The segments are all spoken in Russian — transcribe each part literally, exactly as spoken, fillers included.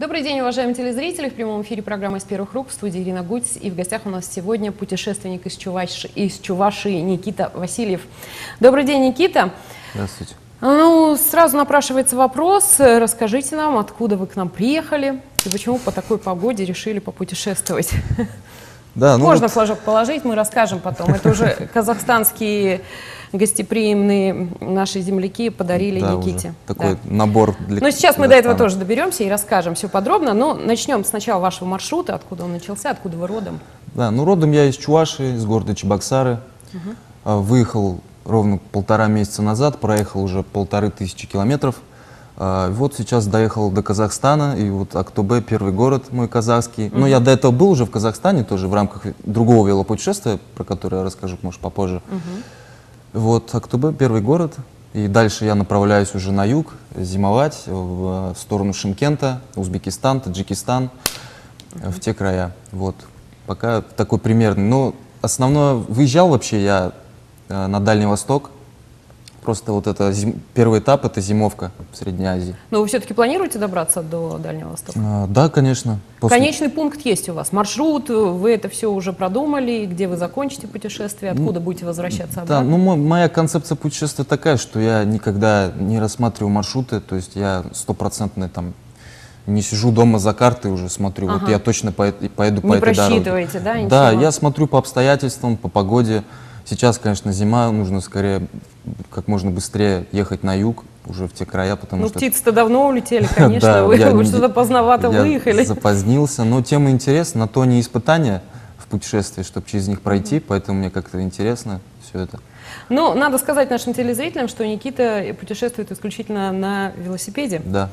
Добрый день, уважаемые телезрители. В прямом эфире программы «Из первых рук» в студии Ирина Гудь. И в гостях у нас сегодня путешественник из Чуваши, из Чувашии Никита Васильев. Добрый день, Никита. Здравствуйте. Ну, сразу напрашивается вопрос. Расскажите нам, откуда вы к нам приехали и почему по такой погоде решили попутешествовать. Да, ну Можно вот... флажок положить, мы расскажем потом. Это уже казахстанские гостеприимные наши земляки подарили да, Никите. Уже такой да. набор для Но сейчас мы до этого тоже доберемся и расскажем все подробно. Но начнем сначала вашего маршрута, откуда он начался, откуда вы родом. Да, ну родом я из Чувашии, из города Чебоксары. Угу. Выехал ровно полтора месяца назад, проехал уже полторы тысячи километров. Вот сейчас доехал до Казахстана, и вот Актобе, первый город мой казахский. Mm-hmm. Но я до этого был уже в Казахстане, тоже в рамках другого велопутешествия, про которое я расскажу, может, попозже. Mm-hmm. Вот Актобе, первый город, и дальше я направляюсь уже на юг, зимовать, в сторону Шымкента, Узбекистан, Таджикистан, mm-hmm. в те края. Вот, пока такой примерный. Но основное, выезжал вообще я на Дальний Восток. Просто вот это зим... первый этап — это зимовка в Средней Азии. Но вы все-таки планируете добраться до Дальнего Востока? А, да, конечно. После... Конечный пункт есть у вас? Маршрут, вы это все уже продумали? Где вы закончите путешествие? Откуда ну, будете возвращаться обратно? Да, ну мо моя концепция путешествия такая, что я никогда не рассматриваю маршруты, то есть я стопроцентно там не сижу дома за картой уже смотрю, ага. вот я точно поеду, поеду по не этой дороге. Не просчитываете, да? Ничего? Да, я смотрю по обстоятельствам, по погоде. Сейчас, конечно, зима, нужно скорее, как можно быстрее ехать на юг, уже в те края, потому ну, что... Ну, птицы-то давно улетели, конечно, вы, вы что-то поздновато выехали. Я запозднился, но тема интересна, на то не испытания в путешествии, чтобы через них пройти, поэтому мне как-то интересно все это. Ну, надо сказать нашим телезрителям, что Никита путешествует исключительно на велосипеде. Да.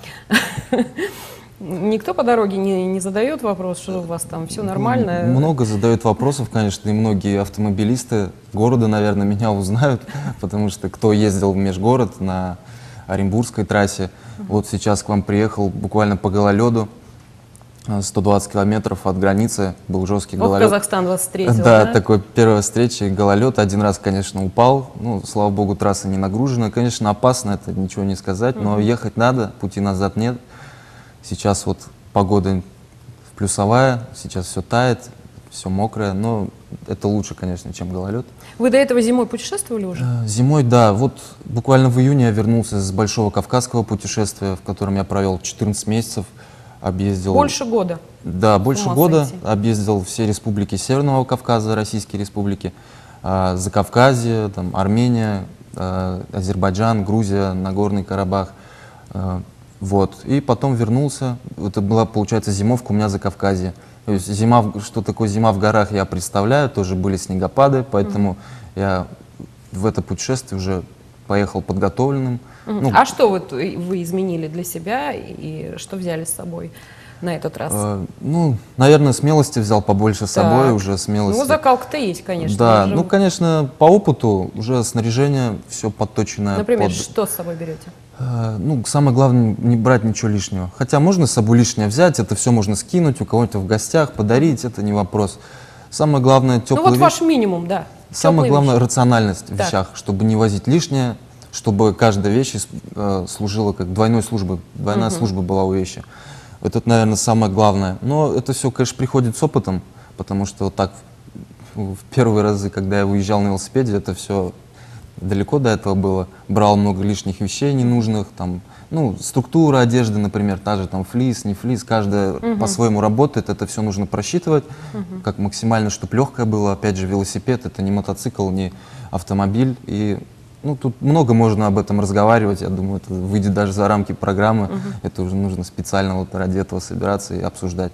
Никто по дороге не, не задает вопрос, что у вас там все нормально? Много задают вопросов, конечно, и многие автомобилисты города, наверное, меня узнают, потому что кто ездил в межгород на Оренбургской трассе, uh-huh. вот сейчас к вам приехал буквально по гололеду, сто двадцать километров от границы, был жесткий вот гололед. Казахстан вас встретил, да? Да, такой первая встреча, гололед, один раз, конечно, упал, ну, слава богу, трасса не нагружена, конечно, опасно, это ничего не сказать, uh-huh. но ехать надо, пути назад нет. Сейчас вот погода плюсовая, сейчас все тает, все мокрое, но это лучше, конечно, чем гололед. Вы до этого зимой путешествовали уже? Зимой, да. Вот буквально в июне я вернулся с Большого Кавказского путешествия, в котором я провел четырнадцать месяцев, объездил... Больше года? Да, больше года. Объездил все республики Северного Кавказа, российские республики, Закавказье, там, Армения, Азербайджан, Грузия, Нагорный Карабах. Вот, и потом вернулся, это была, получается, зимовка у меня за Кавказье. То есть зима, что такое зима в горах, я представляю, тоже были снегопады, поэтому mm-hmm. я в это путешествие уже поехал подготовленным. Mm-hmm. ну, а что вот вы изменили для себя и что взяли с собой на этот раз? Э, ну, наверное, смелости взял побольше с собой, так. уже смелости. Ну, закалка-то есть, конечно. Да, уже... ну, конечно, по опыту уже снаряжение все подточенное. Например, под... что с собой берете? Ну, самое главное, не брать ничего лишнего. Хотя можно с собой лишнее взять, это все можно скинуть, у кого-нибудь в гостях, подарить, это не вопрос. Самое главное, теплый. Ну, вот ваш минимум, да. Самое главное, вещи. рациональность в вещах, так. чтобы не возить лишнее, чтобы каждая вещь э, служила как двойной службой, двойная угу. служба была у вещи. Вот это, наверное, самое главное. Но это все, конечно, приходит с опытом, потому что вот так в, в первые разы, когда я выезжал на велосипеде, это все... далеко до этого было, брал много лишних вещей ненужных, там, ну, структура одежды, например, та же там флис, не флис, каждая uh-huh. по-своему работает, это все нужно просчитывать, uh-huh. как максимально, чтобы легкое было, опять же, велосипед, это не мотоцикл, не автомобиль, и, ну, тут много можно об этом разговаривать, я думаю, это выйдет даже за рамки программы, uh-huh. это уже нужно специально вот ради этого собираться и обсуждать.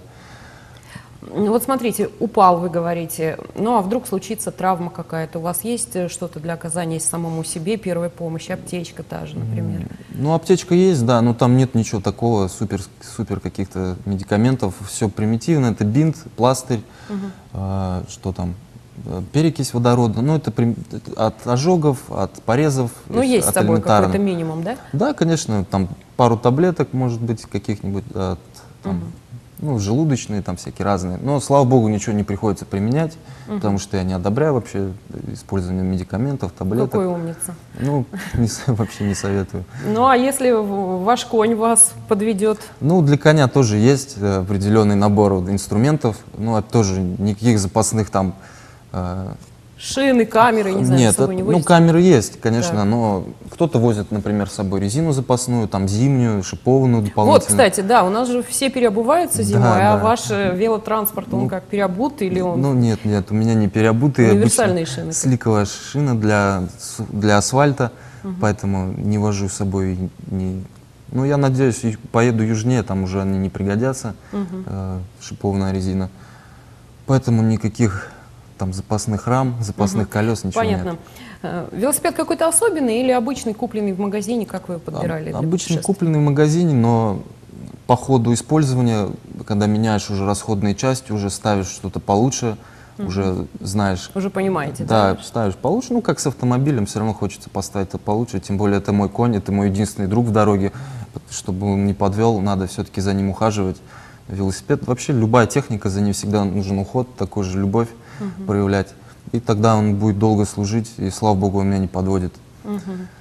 Вот смотрите, упал, вы говорите, ну а вдруг случится травма какая-то? У вас есть что-то для оказания самому себе первой помощи, аптечка та же, например? Ну, аптечка есть, да, но там нет ничего такого, супер, супер каких-то медикаментов, все примитивно, это бинт, пластырь, угу. э, что там, перекись водорода, ну это при, от ожогов, от порезов. Ну есть с собой какой-то минимум, да? Да, конечно, там пару таблеток, может быть, каких-нибудь от... Там, угу. ну, желудочные, там всякие разные. Но, слава богу, ничего не приходится применять, угу. потому что я не одобряю вообще использование медикаментов, таблеток. Какой умница. Ну, не, вообще не советую. Ну, а если ваш конь вас подведет? Ну, для коня тоже есть определенный набор инструментов, но это тоже никаких запасных там... Э, Шины, камеры, не знаю, Нет, с собой это, не возите? ну, камеры есть, конечно, так. но кто-то возит, например, с собой резину запасную, там, зимнюю, шипованную дополнительную. Вот, кстати, да, у нас же все переобуваются зимой, да, а да. ваш велотранспорт, он ну, как переобут или он... Ну, нет, нет, у меня не переобутые. Универсальные шины. Сликовая шина для, для асфальта, угу. поэтому не вожу с собой. Не... Ну, я надеюсь, поеду южнее, там уже они не пригодятся, угу. э, шипованная резина. Поэтому никаких... там запасных рам, запасных угу. колес, ничего Понятно. нет. Понятно. Велосипед какой-то особенный или обычный, купленный в магазине, как вы его подбирали? А, обычный, купленный в магазине, но по ходу использования, когда меняешь уже расходные части, уже ставишь что-то получше, угу. уже знаешь... Уже понимаете, да? Да, ставишь получше. Ну, как с автомобилем, все равно хочется поставить это получше, тем более это мой конь, это мой единственный друг в дороге, чтобы он не подвел, надо все-таки за ним ухаживать. Велосипед, вообще любая техника, за ней всегда нужен уход, такой же любовь угу. проявлять. И тогда он будет долго служить, и, слава богу, он меня не подводит. Угу.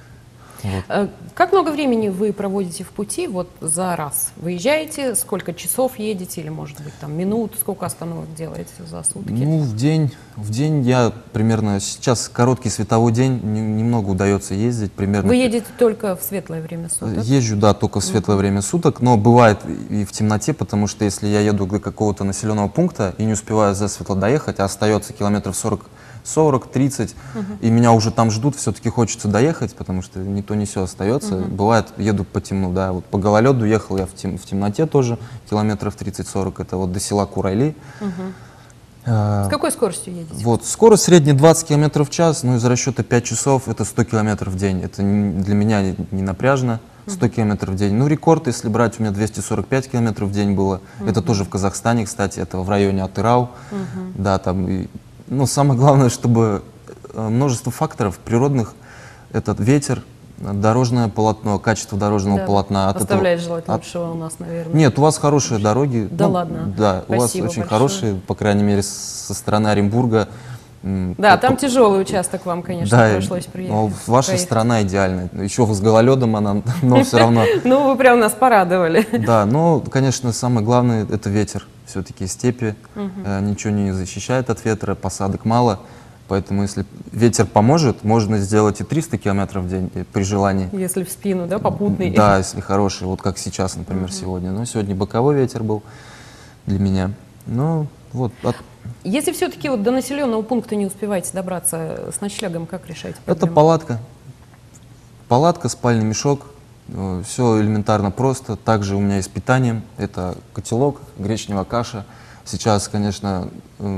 Вот. Как много времени вы проводите в пути вот за раз? Выезжаете, сколько часов едете, или, может быть, там, минут, сколько остановок делаете за сутки? Ну, в день, в день я примерно, сейчас короткий световой день, не, немного удается ездить. Примерно. Вы едете только в светлое время суток? Езжу, да, только в светлое uh-huh. время суток, но бывает и в темноте, потому что если я еду до какого-то населенного пункта и не успеваю засветло доехать, а остается километров сорок тридцать, uh-huh. и меня уже там ждут, все-таки хочется доехать, потому что не то не все остается. Uh-huh. Бывает, еду по темну, да, вот по гололеду ехал я в, тем, в темноте тоже, километров тридцать-сорок, это вот до села Курайли. Uh-huh. С какой скоростью едете? Вот, скорость средняя двадцать километров в час, ну из расчета пять часов, это сто километров в день. Это не, для меня не, не напряжно, сто километров в день. Ну, рекорд, если брать, у меня двести сорок пять километров в день было. Uh-huh. Это тоже в Казахстане, кстати, это в районе Атырау. Uh-huh. Да, там, и, ну, самое главное, чтобы множество факторов природных, этот ветер, дорожное полотно, качество дорожного да. полотна. От Оставляет этого, желать от... лучшего у нас, наверное. Нет, у вас хорошие дороги. Да ну, ладно? Да, Спасибо у вас очень большое. хорошие, по крайней мере, со стороны Оренбурга. Да, там тяжелый участок вам, конечно, да, пришлось приехать. Но ваша поехать. Страна идеальная. Еще с гололедом она, но все равно. Ну, вы прям нас порадовали. Да, но, конечно, самое главное – это ветер. Все-таки степи, ничего не защищает от ветра, посадок мало. Поэтому, если ветер поможет, можно сделать и триста километров в день при желании. Если в спину, да, попутный. Да, если хороший, вот как сейчас, например, uh-huh. сегодня. Но сегодня боковой ветер был для меня. Ну, вот. От... Если все-таки вот до населенного пункта не успеваете добраться с ночлегом, как решаете проблему? Это палатка. Палатка, спальный мешок. Все элементарно просто. Также у меня есть питание. Это котелок, гречневая каша. Сейчас, конечно,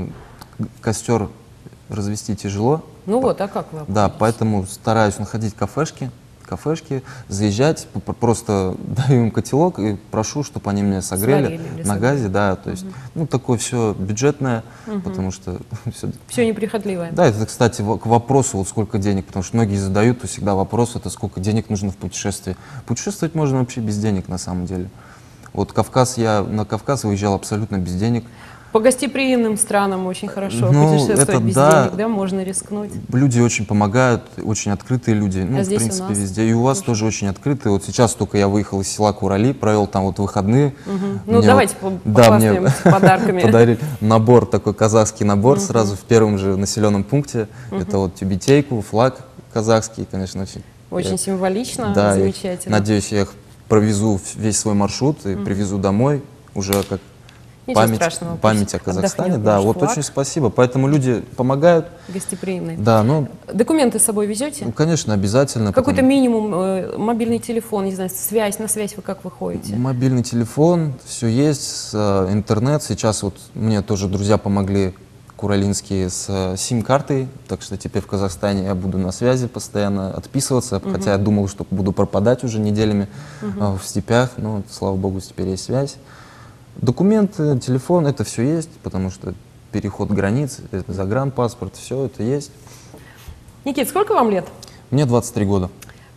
костер развести тяжело. Ну вот, а как вы обходитесь? Да, поэтому стараюсь находить кафешки, кафешки, заезжать, просто даю им котелок и прошу, чтобы они меня согрели на газе, да, то есть, угу. ну, такое все бюджетное, угу. потому что... Все, все неприхотливое. Да, это, кстати, к вопросу, вот сколько денег, потому что многие задают всегда вопрос, это сколько денег нужно в путешествии. Путешествовать можно вообще без денег, на самом деле. Вот Кавказ, я на Кавказ выезжал абсолютно без денег. По гостеприимным странам очень хорошо ну, путешествовать это, без да, денег, да, можно рискнуть. Люди очень помогают, очень открытые люди, ну, а в принципе, везде. И у вас тоже очень открытые. Вот сейчас только я выехал из села Курайли, провел там вот выходные. Угу. Ну, давайте вот, да, мне подарками. Подарили набор, такой казахский набор, угу. сразу в первом же населенном пункте. Угу. Это вот тюбетейку, флаг казахский, конечно, очень. Очень я, символично, да, замечательно. Я, надеюсь, я их провезу весь свой маршрут и угу. привезу домой уже как Память, память о Казахстане, да, вот флаг. Очень спасибо. Поэтому люди помогают. Гостеприимные. Да, ну, документы с собой везете? Ну, конечно, обязательно. Какой-то потом... минимум, э, мобильный телефон, не знаю, связь, на связь вы как выходите? Мобильный телефон, все есть, э, интернет. Сейчас вот мне тоже друзья помогли курайлинские с э, сим-картой, так что теперь в Казахстане я буду на связи постоянно отписываться, угу. хотя я думал, что буду пропадать уже неделями угу. э, в степях, но, слава богу, теперь есть связь. Документы, телефон, это все есть, потому что переход границ, это загранпаспорт, все это есть. Никит, сколько вам лет? Мне двадцать три года.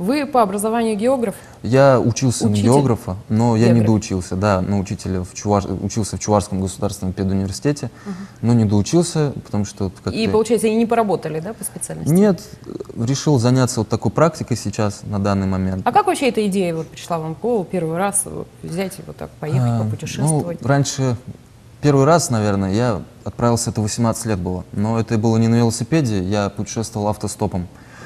Вы по образованию географ? Я учился Учитель? на географа, но я Географ. не доучился, да, на учителя в Чуваш... учился в Чувашском государственном педуниверситете, угу. но не доучился, потому что... Как и, получается, и не поработали, да, по специальности? Нет, решил заняться вот такой практикой сейчас, на данный момент. А как вообще эта идея вот пришла вам в голову первый раз вот, взять и вот так поехать, а, попутешествовать? Ну, раньше, первый раз, наверное, я отправился, это восемнадцать лет было, но это было не на велосипеде, я путешествовал автостопом.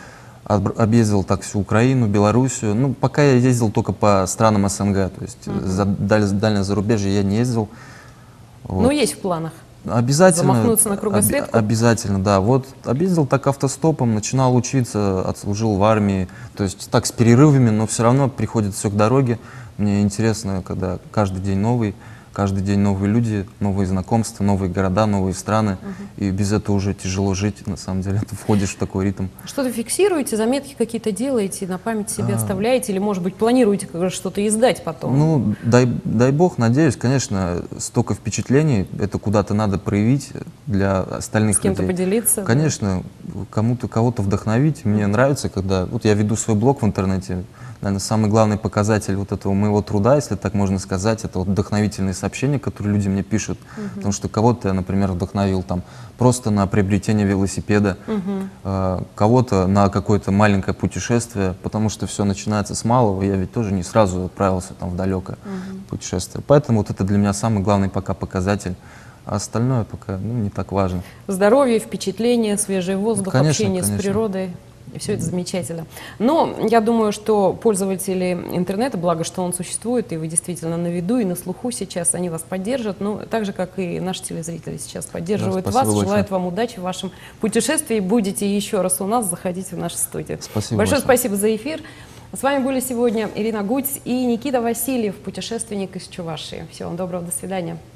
Объездил так всю Украину, Белоруссию. Ну, пока я ездил только по странам СНГ, то есть uh-huh. за даль, дальнее зарубежье я не ездил. Вот. Ну, есть в планах. Обязательно. Замахнуться на кругосветку? Об, обязательно, да. Вот объездил так автостопом, начинал учиться, отслужил в армии. То есть так с перерывами, но все равно приходит все к дороге. Мне интересно, когда каждый день новый. Каждый день новые люди, новые знакомства, новые города, новые страны. Угу. И без этого уже тяжело жить, на самом деле. Ты входишь в такой ритм. Что-то фиксируете, заметки какие-то делаете, на память себе а... оставляете? Или, может быть, планируете что-то издать потом? Ну, дай, дай бог, надеюсь. Конечно, столько впечатлений, это куда-то надо проявить для остальных людей. С кем-то людей. поделиться? Конечно, кому-то, кого-то вдохновить. Мне нравится, когда... Вот я веду свой блог в интернете. Наверное, самый главный показатель вот этого моего труда, если так можно сказать, это вот вдохновительные сообщения, которые люди мне пишут. Uh-huh. Потому что кого-то я, например, вдохновил там просто на приобретение велосипеда, uh-huh. э, кого-то на какое-то маленькое путешествие, потому что все начинается с малого, я ведь тоже не сразу отправился там в далекое uh-huh. путешествие. Поэтому вот это для меня самый главный пока показатель. А остальное пока ну, не так важно. Здоровье, впечатление, свежий воздух, конечно, общение конечно. с природой. И все это замечательно. Но я думаю, что пользователи интернета, благо, что он существует, и вы действительно на виду и на слуху сейчас, они вас поддержат. Ну, так же, как и наши телезрители сейчас поддерживают да, вас, большое. Желают вам удачи в вашем путешествии. Будете еще раз у нас, заходите в нашу студию. Спасибо большое большое. Спасибо за эфир. С вами были сегодня Ирина Гудь и Никита Васильев, путешественник из Чувашии. Всего вам доброго, до свидания.